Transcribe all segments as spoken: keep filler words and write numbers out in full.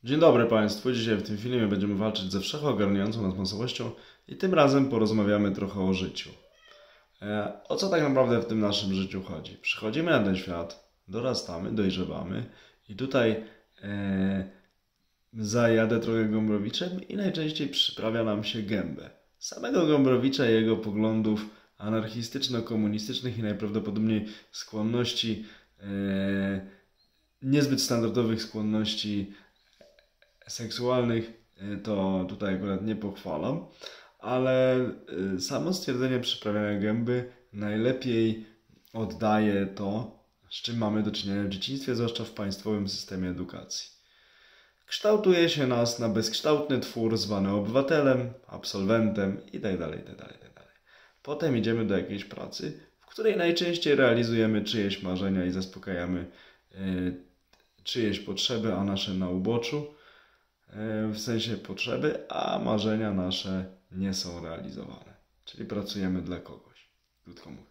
Dzień dobry Państwu. Dzisiaj w tym filmie będziemy walczyć ze wszechogarniającą nas masowością i tym razem porozmawiamy trochę o życiu. E, o co tak naprawdę w tym naszym życiu chodzi? Przychodzimy na ten świat, dorastamy, dojrzewamy i tutaj e, zajadę trochę Gombrowiczem i najczęściej przyprawia nam się gębę. Samego Gombrowicza i jego poglądów anarchistyczno-komunistycznych i najprawdopodobniej skłonności, e, niezbyt standardowych skłonności seksualnych, to tutaj akurat nie pochwalam, ale samo stwierdzenie przyprawiania gęby najlepiej oddaje to, z czym mamy do czynienia w dzieciństwie, zwłaszcza w państwowym systemie edukacji. Kształtuje się nas na bezkształtny twór zwany obywatelem, absolwentem itd., itd., itd. Potem idziemy do jakiejś pracy, w której najczęściej realizujemy czyjeś marzenia i zaspokajamy y, czyjeś potrzeby, a nasze na uboczu. W sensie potrzeby, a marzenia nasze nie są realizowane. Czyli pracujemy dla kogoś, krótko mówiąc.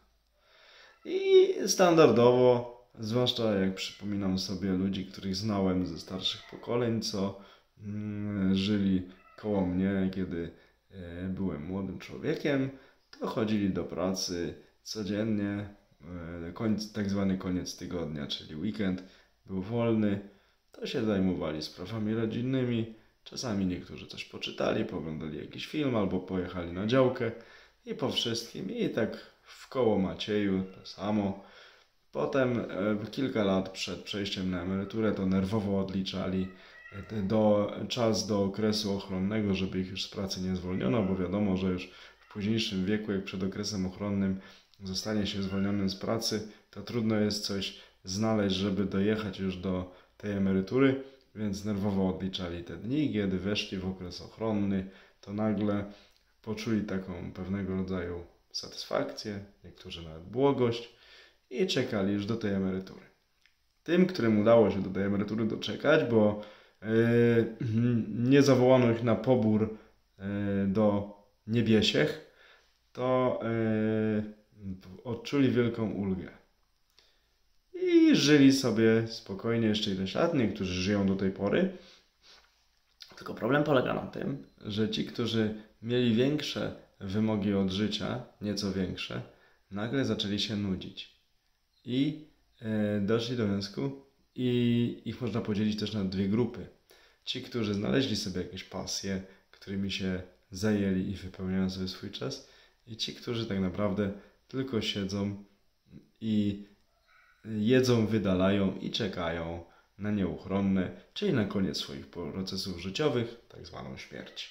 I standardowo, zwłaszcza jak przypominam sobie ludzi, których znałem ze starszych pokoleń, co mm, żyli koło mnie, kiedy e, byłem młodym człowiekiem, to chodzili do pracy codziennie, e, końc, tak zwany koniec tygodnia, czyli weekend był wolny, to się zajmowali sprawami rodzinnymi. Czasami niektórzy coś poczytali, pooglądali jakiś film albo pojechali na działkę i po wszystkim. I tak w koło Macieju to samo. Potem e, kilka lat przed przejściem na emeryturę to nerwowo odliczali do, czas do okresu ochronnego, żeby ich już z pracy nie zwolniono, bo wiadomo, że już w późniejszym wieku, jak przed okresem ochronnym zostanie się zwolnionym z pracy, to trudno jest coś znaleźć, żeby dojechać już do tej emerytury, więc nerwowo odliczali te dni. Kiedy weszli w okres ochronny, to nagle poczuli taką pewnego rodzaju satysfakcję, niektórzy nawet błogość i czekali już do tej emerytury. Tym, którym udało się do tej emerytury doczekać, bo yy, nie zawołano ich na pobór yy, do niebiesiech, to yy, odczuli wielką ulgę. I żyli sobie spokojnie jeszcze ileś lat, niektórzy żyją do tej pory. Tylko problem polega na tym, że ci, którzy mieli większe wymogi od życia, nieco większe, nagle zaczęli się nudzić. I e, doszli do wniosku, i ich można podzielić też na dwie grupy. Ci, którzy znaleźli sobie jakieś pasje, którymi się zajęli i wypełniają sobie swój czas, i ci, którzy tak naprawdę tylko siedzą i jedzą, wydalają i czekają na nieuchronne, czyli na koniec swoich procesów życiowych, tak zwaną śmierć.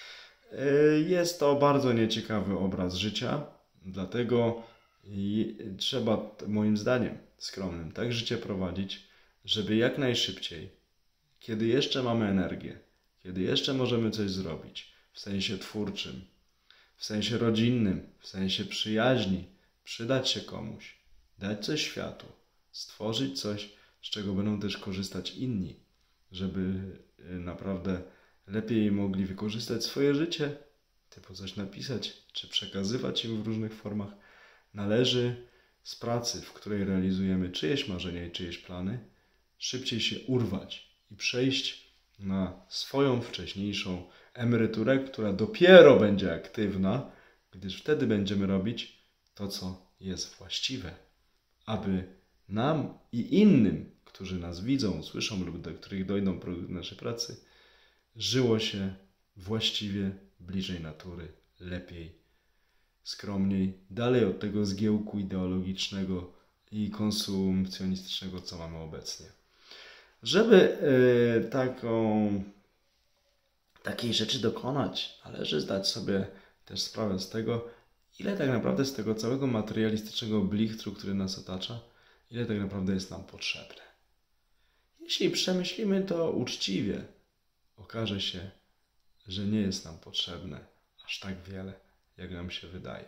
Jest to bardzo nieciekawy obraz życia, dlatego trzeba, moim zdaniem skromnym, tak życie prowadzić, żeby jak najszybciej, kiedy jeszcze mamy energię, kiedy jeszcze możemy coś zrobić, w sensie twórczym, w sensie rodzinnym, w sensie przyjaźni, przydać się komuś, dać coś światu, stworzyć coś, z czego będą też korzystać inni, żeby naprawdę lepiej mogli wykorzystać swoje życie, typu coś napisać, czy przekazywać im w różnych formach. Należy z pracy, w której realizujemy czyjeś marzenia i czyjeś plany, szybciej się urwać i przejść na swoją wcześniejszą emeryturę, która dopiero będzie aktywna, gdyż wtedy będziemy robić to, co jest właściwe, aby nam i innym, którzy nas widzą, słyszą lub do których dojdą produkty naszej pracy, żyło się właściwie, bliżej natury, lepiej, skromniej, dalej od tego zgiełku ideologicznego i konsumpcjonistycznego, co mamy obecnie. Żeby yy, taką, takiej rzeczy dokonać, należy zdać sobie też sprawę z tego, ile tak naprawdę z tego całego materialistycznego blichtru, który nas otacza, ile tak naprawdę jest nam potrzebne. Jeśli przemyślimy to uczciwie, okaże się, że nie jest nam potrzebne aż tak wiele, jak nam się wydaje.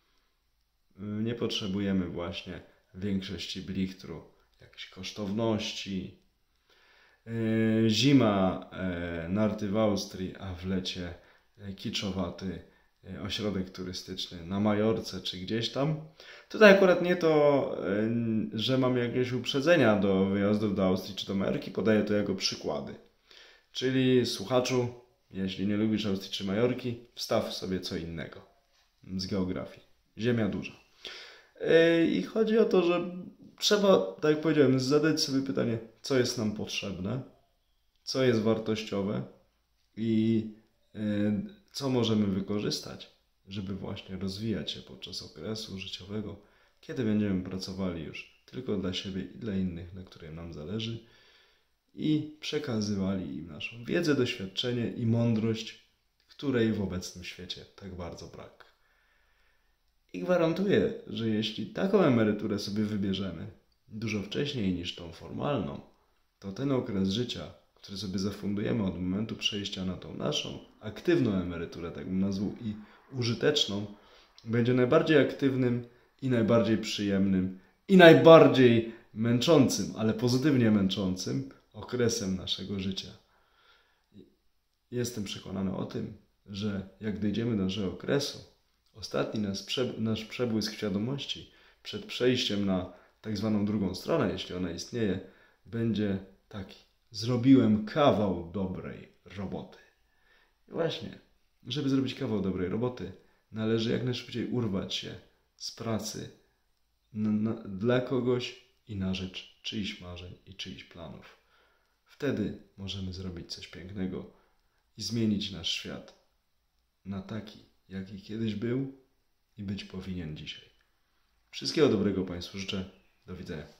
Nie potrzebujemy właśnie większości blichtru, jakichś kosztowności. Zima, narty w Austrii, a w lecie kiczowaty ośrodek turystyczny na Majorce czy gdzieś tam. Tutaj akurat nie to, że mam jakieś uprzedzenia do wyjazdów do Austrii czy do Ameryki, podaję to jako przykłady. Czyli słuchaczu, jeśli nie lubisz Austrii czy Majorki, wstaw sobie co innego z geografii. Ziemia duża. I chodzi o to, że trzeba, tak jak powiedziałem, zadać sobie pytanie, co jest nam potrzebne, co jest wartościowe i co możemy wykorzystać, żeby właśnie rozwijać się podczas okresu życiowego, kiedy będziemy pracowali już tylko dla siebie i dla innych, na którym nam zależy, i przekazywali im naszą wiedzę, doświadczenie i mądrość, której w obecnym świecie tak bardzo brak. I gwarantuję, że jeśli taką emeryturę sobie wybierzemy dużo wcześniej niż tą formalną, to ten okres życia, który sobie zafundujemy od momentu przejścia na tą naszą aktywną emeryturę, tak bym nazwał, i użyteczną, będzie najbardziej aktywnym i najbardziej przyjemnym i najbardziej męczącym, ale pozytywnie męczącym okresem naszego życia. Jestem przekonany o tym, że jak dojdziemy do naszego okresu, ostatni nasz, prze, nasz przebłysk świadomości przed przejściem na tak zwaną drugą stronę, jeśli ona istnieje, będzie taki: zrobiłem kawał dobrej roboty. I właśnie, żeby zrobić kawał dobrej roboty, należy jak najszybciej urwać się z pracy na, na, dla kogoś i na rzecz czyichś marzeń i czyichś planów. Wtedy możemy zrobić coś pięknego i zmienić nasz świat na taki, jaki kiedyś był i być powinien dzisiaj. Wszystkiego dobrego Państwu życzę. Do widzenia.